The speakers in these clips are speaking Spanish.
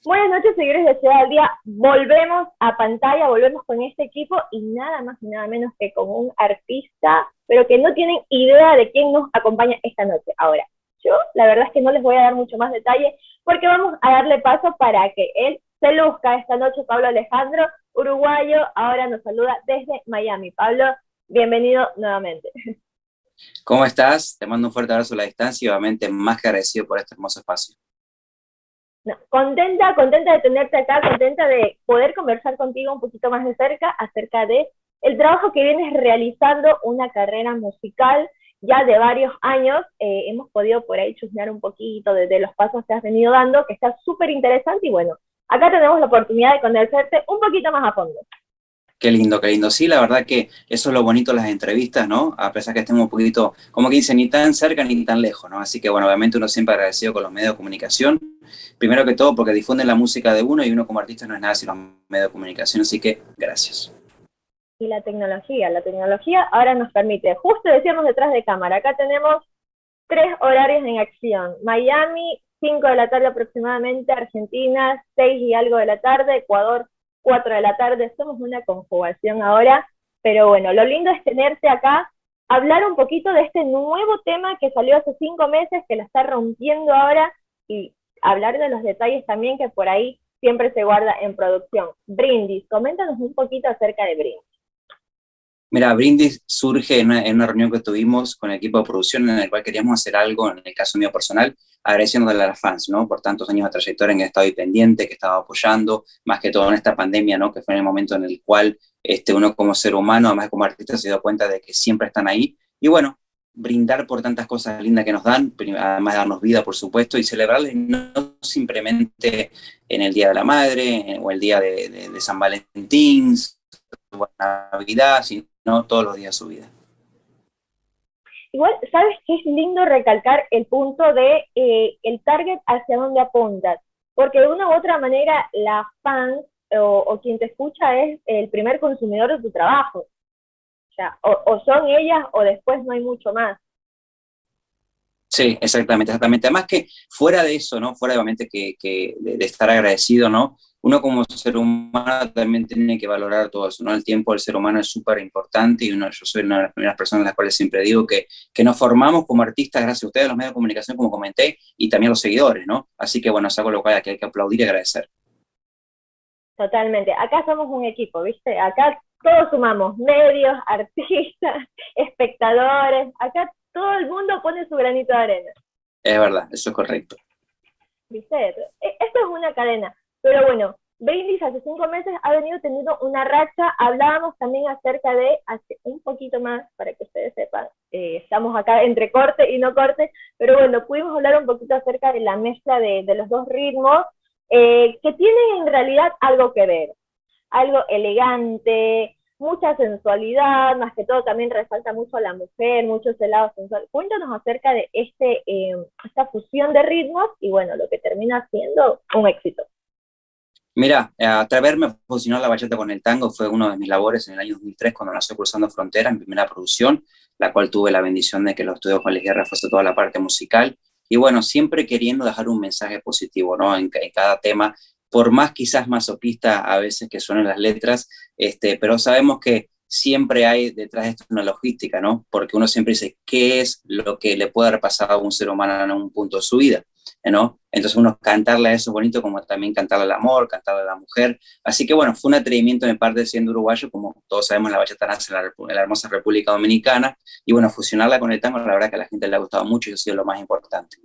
Buenas noches, seguidores de Ciudad al Día. Volvemos a pantalla, volvemos con este equipo y nada más y nada menos que con un artista, pero que no tienen idea de quién nos acompaña esta noche. Ahora, yo la verdad es que no les voy a dar mucho más detalle porque vamos a darle paso para que él se luzca esta noche. Pablo Alejandro, uruguayo, ahora nos saluda desde Miami. Pablo, bienvenido nuevamente. ¿Cómo estás? Te mando un fuerte abrazo a la distancia y obviamente más que agradecido por este hermoso espacio. No, contenta, contenta de tenerte acá, contenta de poder conversar contigo un poquito más de cerca acerca de el trabajo que vienes realizando, una carrera musical ya de varios años. Hemos podido por ahí chusmear un poquito de los pasos que has venido dando, que está súper interesante y bueno, acá tenemos la oportunidad de conocerte un poquito más a fondo. Qué lindo, qué lindo. Sí, la verdad que eso es lo bonito de las entrevistas, ¿no? A pesar que estemos un poquito, como que dicen, ni tan cerca ni tan lejos, ¿no? Así que bueno, obviamente uno siempre agradecido con los medios de comunicación. Primero que todo porque difunden la música de uno y uno como artista no es nada sin los medios de comunicación, así que gracias. Y la tecnología ahora nos permite, justo decíamos detrás de cámara, acá tenemos tres horarios en acción. Miami, 5 de la tarde aproximadamente, Argentina, 6 y algo de la tarde, Ecuador, 4 de la tarde. Somos una conjugación ahora, pero bueno, lo lindo es tenerte acá, hablar un poquito de este nuevo tema que salió hace 5 meses, que la está rompiendo ahora, y hablar de los detalles también que por ahí siempre se guarda en producción. Brindis, coméntanos un poquito acerca de Brindis. Mira, Brindis surge en una reunión que tuvimos con el equipo de producción en el cual queríamos hacer algo, en el caso mío personal, agradeciéndole a las fans, ¿no? Por tantos años de trayectoria en que he estado ahí pendiente, que he estado apoyando, más que todo en esta pandemia, ¿no? Que fue en el momento en el cual uno como ser humano, además como artista, se dio cuenta de que siempre están ahí. Y bueno, brindar por tantas cosas lindas que nos dan, además de darnos vida, por supuesto, y celebrarles no simplemente en el Día de la Madre o el Día de San Valentín, o Navidad, sino todos los días de su vida. Igual, ¿sabes qué es lindo recalcar el punto de el target hacia dónde apuntas? Porque de una u otra manera, la fan o quien te escucha es el primer consumidor de tu trabajo. O sea, o son ellas o después no hay mucho más. Sí, exactamente, exactamente. Además que fuera de eso, ¿no? Fuera obviamente de estar agradecido, ¿no? Uno como ser humano también tiene que valorar todo eso, ¿no? El tiempo del ser humano es súper importante y yo soy una de las primeras personas a las cuales siempre digo que nos formamos como artistas gracias a ustedes, a los medios de comunicación, como comenté, y también a los seguidores, ¿no? Así que bueno, es algo lo cual hay que aplaudir y agradecer. Totalmente. Acá somos un equipo, ¿viste? Acá todos sumamos medios, artistas, espectadores. Acá todo el mundo pone su granito de arena. Es verdad, eso es correcto. ¿Viste? Esto es una cadena. Pero bueno, Brindis hace 5 meses ha venido teniendo una racha. Hablábamos también acerca de, hace un poquito más, para que ustedes sepan, estamos acá entre corte y no corte, pero bueno, pudimos hablar un poquito acerca de la mezcla de los dos ritmos, que tienen en realidad algo que ver, algo elegante, mucha sensualidad, más que todo también resalta mucho a la mujer, mucho ese lado sensual. Cuéntanos acerca de esta fusión de ritmos y bueno, lo que termina siendo un éxito. Mira, atreverme a fusionar la bachata con el tango fue uno de mis labores en el año 2003 cuando nació Cruzando Fronteras, mi primera producción, la cual tuve la bendición de que los estudios Juan Luis Guerra fuese toda la parte musical. Y bueno, siempre queriendo dejar un mensaje positivo, ¿no? En cada tema, por más quizás masoquista a veces que suenen las letras, pero sabemos que siempre hay detrás de esto una logística, ¿no? Porque uno siempre dice, ¿qué es lo que le puede haber pasado a un ser humano en un punto de su vida? ¿No? Entonces uno cantarle a eso es bonito, como también cantarle al amor, cantarle a la mujer. Así que bueno, fue un atrevimiento de mi parte siendo uruguayo, como todos sabemos, la bachata nace en la hermosa República Dominicana, y bueno, fusionarla con el tango, la verdad que a la gente le ha gustado mucho y eso ha sido lo más importante.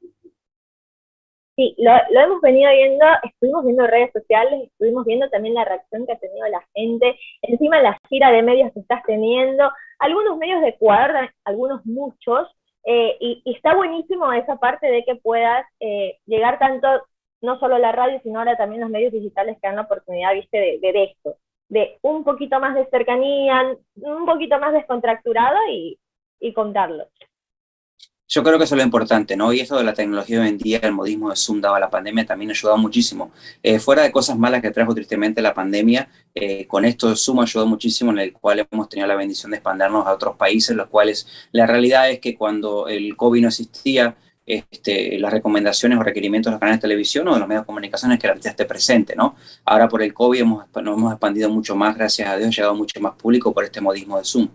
Sí, lo hemos venido viendo, estuvimos viendo redes sociales, estuvimos viendo también la reacción que ha tenido la gente, encima la gira de medios que estás teniendo, algunos medios de Ecuador, algunos muchos, y está buenísimo esa parte de que puedas llegar tanto, no solo a la radio, sino ahora también los medios digitales que dan la oportunidad, viste, de esto, de un poquito más de cercanía, un poquito más descontracturado y contarlo. Yo creo que eso es lo importante, ¿no? Y esto de la tecnología hoy en día, el modismo de Zoom dado a la pandemia también ha ayudado muchísimo. Fuera de cosas malas que trajo tristemente la pandemia, con esto Zoom ayudó muchísimo en el cual hemos tenido la bendición de expandernos a otros países, los cuales la realidad es que cuando el COVID no existía, las recomendaciones o requerimientos de los canales de televisión o de los medios de comunicación es que el artista esté presente, ¿no? Ahora por el COVID nos hemos expandido mucho más, gracias a Dios, ha llegado mucho más público por este modismo de Zoom.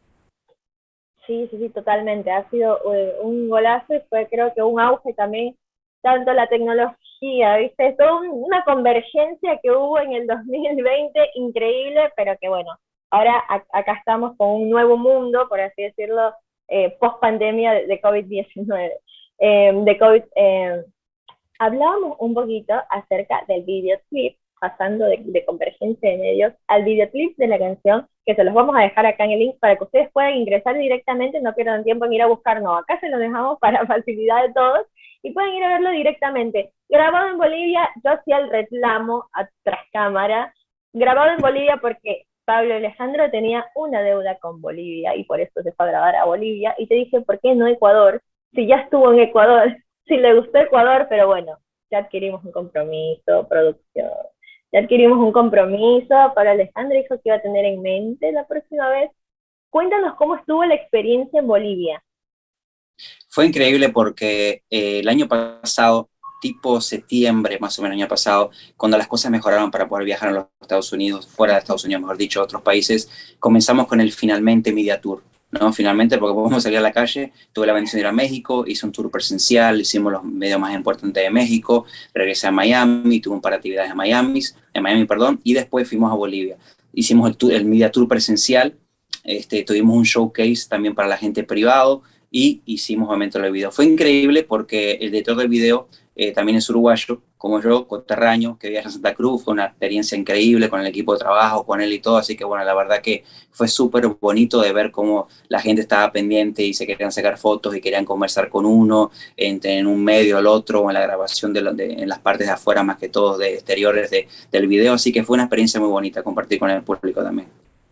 Sí, sí, sí, totalmente. Ha sido un golazo y fue creo que un auge también, tanto la tecnología, ¿viste? Toda una convergencia que hubo en el 2020 increíble, pero que bueno, ahora acá estamos con un nuevo mundo, por así decirlo, post pandemia de COVID-19. De COVID, hablábamos un poquito acerca del videoclip, pasando de convergencia de medios al videoclip de la canción, que se los vamos a dejar acá en el link para que ustedes puedan ingresar directamente, no pierdan tiempo en ir a buscar, no, acá se lo dejamos para facilidad de todos, y pueden ir a verlo directamente. Grabado en Bolivia, yo hacía el reclamo tras cámara, grabado en Bolivia porque Pablo Alejandro tenía una deuda con Bolivia, y por eso se fue a grabar a Bolivia, y te dije, ¿por qué no Ecuador? Si ya estuvo en Ecuador, si le gustó Ecuador, pero bueno, ya adquirimos un compromiso, producción. Ya adquirimos un compromiso. Para Alejandro dijo que iba a tener en mente la próxima vez. Cuéntanos cómo estuvo la experiencia en Bolivia. Fue increíble porque el año pasado, tipo septiembre más o menos el año pasado, cuando las cosas mejoraron para poder viajar a los Estados Unidos, fuera de Estados Unidos, mejor dicho, a otros países, comenzamos con el Finalmente Media Tour. ¿No? Finalmente, porque podemos salir a la calle, tuve la bendición de ir a México, hice un tour presencial, hicimos los medios más importantes de México, regresé a Miami, tuve un par de actividades en Miami, perdón, y después fuimos a Bolivia. Hicimos el Media Tour presencial, tuvimos un showcase también para la gente privado, y hicimos obviamente el video. Fue increíble porque el director del video también es uruguayo, como yo, coterráneo, que viaja a Santa Cruz, fue una experiencia increíble con el equipo de trabajo, con él y todo, así que bueno, la verdad que fue súper bonito de ver cómo la gente estaba pendiente y se querían sacar fotos y querían conversar con uno, en un medio o el otro, o en la grabación en las partes de afuera, más que todo, de exteriores del video, así que fue una experiencia muy bonita compartir con el público también.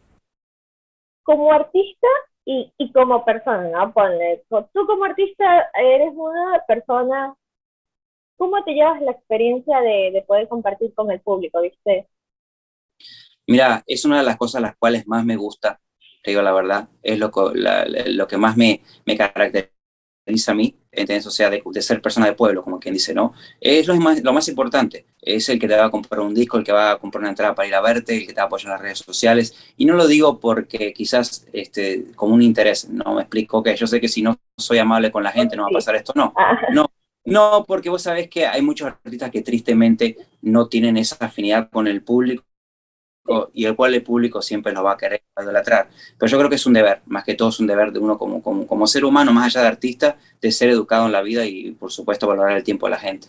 Como artista y como persona, ¿no? Ponle, tú como artista eres una persona, ¿cómo te llevas la experiencia de poder compartir con el público, viste? Mira, es una de las cosas las cuales más me gusta, te digo la verdad, es lo que más me caracteriza a mí, ¿entendés? O sea, de ser persona de pueblo, como quien dice, ¿no? Es lo más importante, es el que te va a comprar un disco, el que va a comprar una entrada para ir a verte, el que te va a apoyar en las redes sociales, y no lo digo porque quizás como un interés, no me explico, que yo sé que si no soy amable con la gente no va a Sí. pasar esto, no, Ah, no, no, porque vos sabés que hay muchos artistas que tristemente no tienen esa afinidad con el público sí. y el cual el público siempre lo va a querer, va a idolatrar. Pero yo creo que es un deber, más que todo es un deber de uno como ser humano, más allá de artista, de ser educado en la vida y por supuesto valorar el tiempo de la gente.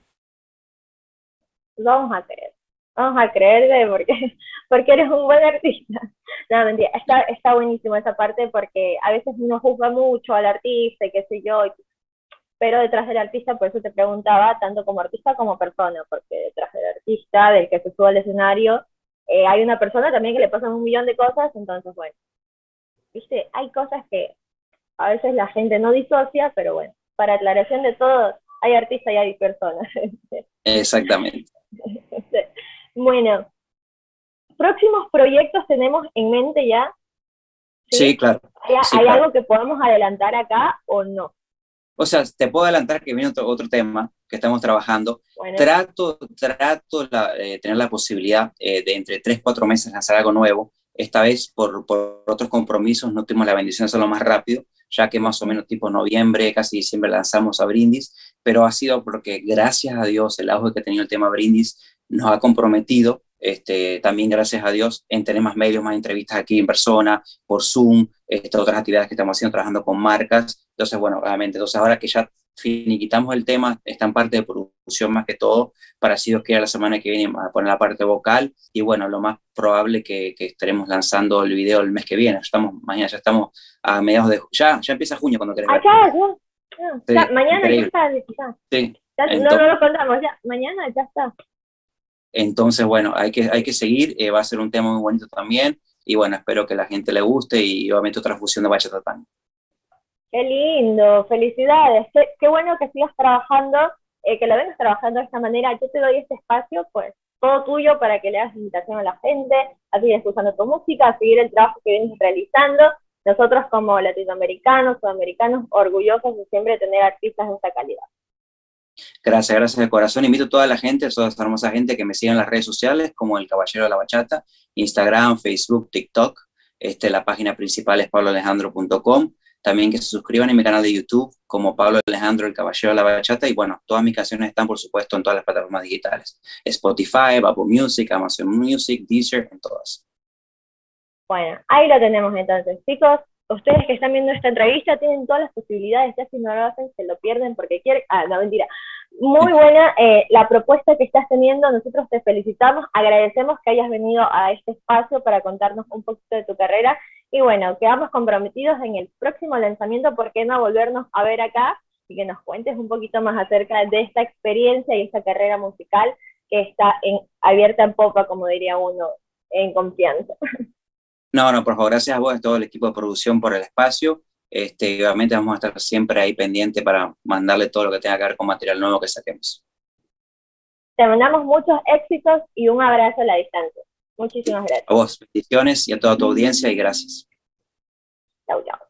Vamos a creer. Vamos a creerle porque, porque eres un buen artista. No, mentira, está buenísimo esa parte porque a veces uno juzga mucho al artista y qué sé yo, pero detrás del artista, por eso te preguntaba, tanto como artista como persona, porque detrás del artista, del que se sube al escenario, hay una persona también que le pasan un millón de cosas, entonces bueno, viste, hay cosas que a veces la gente no disocia, pero bueno, para aclaración de todo, hay artistas y hay personas. Exactamente. Bueno, próximos proyectos tenemos en mente ya, Sí, ¿sí? claro. Sí, ¿Hay claro. algo que podamos adelantar acá o no? O sea, te puedo adelantar que viene otro tema que estamos trabajando. Bueno, Trato tener la posibilidad de entre 3, 4 meses lanzar algo nuevo. Esta vez, por otros compromisos, no tuvimos la bendición de hacerlo más rápido, ya que más o menos tipo noviembre, casi diciembre lanzamos a Brindis, pero ha sido porque gracias a Dios el auge que ha tenido el tema Brindis nos ha comprometido, también gracias a Dios, en tener más medios, más entrevistas aquí en persona, por Zoom, otras actividades que estamos haciendo, trabajando con marcas. Entonces, bueno, obviamente, entonces ahora que ya finiquitamos el tema, está en parte de producción más que todo, para así Dios quiera la semana que viene a poner la parte vocal, y bueno, lo más probable que estaremos lanzando el video el mes que viene. Mañana ya estamos a mediados ya empieza junio cuando querés ver. acá, ya, ya, Sí, mañana ya increíble. está, ya. Sí, No, no entonces, lo contamos, ya, mañana ya está. bueno, hay que seguir, va a ser un tema muy bonito también, y bueno, espero que la gente le guste, y obviamente otra fusión de bachata tango. Qué lindo, felicidades. Qué bueno que sigas trabajando, que lo vengas trabajando de esta manera. Yo te doy este espacio, pues, todo tuyo para que le hagas invitación a la gente, a seguir escuchando tu música, a seguir el trabajo que vienes realizando. nosotros como latinoamericanos, sudamericanos, orgullosos de siempre tener artistas de esta calidad. Gracias, gracias de corazón. Invito a toda la gente, a toda esta hermosa gente que me siga en las redes sociales como El Caballero de la Bachata, Instagram, Facebook, TikTok. La página principal es pabloalejandro.com. También que se suscriban en mi canal de YouTube como Pablo Alejandro, El Caballero de la Bachata. Y bueno, todas mis canciones están, por supuesto, en todas las plataformas digitales. Spotify, Apple Music, Amazon Music, Deezer, en todas. Bueno, ahí lo tenemos entonces, chicos. Ustedes que están viendo esta entrevista tienen todas las posibilidades, ya si no lo hacen se lo pierden porque quieren, no mentira, muy buena la propuesta que estás teniendo, nosotros te felicitamos, agradecemos que hayas venido a este espacio para contarnos un poquito de tu carrera, y bueno, quedamos comprometidos en el próximo lanzamiento, ¿por qué no volvernos a ver acá? Y que nos cuentes un poquito más acerca de esta experiencia y esta carrera musical que está abierta en popa, como diría uno, en confianza. No, por favor, gracias a vos, a todo el equipo de producción por el espacio. Obviamente vamos a estar siempre ahí pendiente para mandarle todo lo que tenga que ver con material nuevo que saquemos. Te mandamos muchos éxitos y un abrazo a la distancia. Muchísimas gracias. A vos, bendiciones y a toda tu audiencia y gracias. Chau, chau.